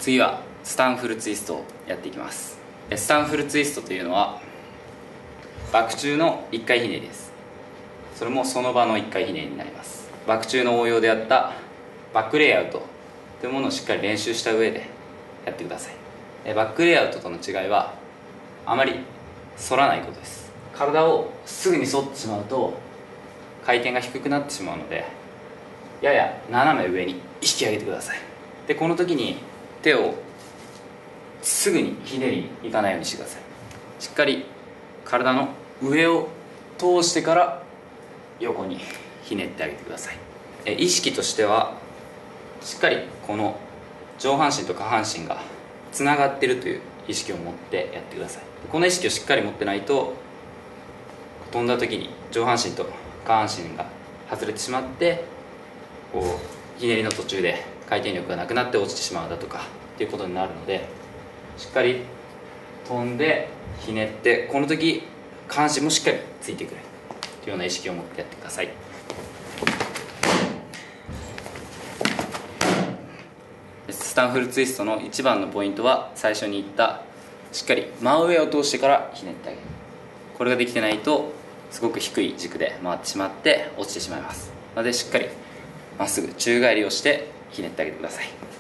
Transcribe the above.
次はスタンフルツイストをやっていきます。スタンフルツイストというのはバク宙の1回ひねりです。それもその場の1回ひねりになります。バク宙の応用であったバックレイアウトというものをしっかり練習した上でやってください。バックレイアウトとの違いはあまり反らないことです。体をすぐに反ってしまうと回転が低くなってしまうので、やや斜め上に引き上げてください。でこの時に手をすぐにひねりにいかないようにしてください。しっかり体の上を通してから横にひねってあげてください。意識としてはしっかりこの上半身と下半身がつながっているという意識を持ってやってください。この意識をしっかり持ってないと飛んだ時に上半身と下半身が外れてしまってこうひねりの途中で回転力がなくなって落ちてしまうだとかっていうことになるので、しっかり飛んでひねって、この時下半身もしっかりついてくるというような意識を持ってやってください。スタンフルツイストの一番のポイントは最初に言ったしっかり真上を通してからひねってあげる。これができてないとすごく低い軸で回ってしまって落ちてしまいますので、しっかりまっすぐ宙返りをしてひねってあげてください。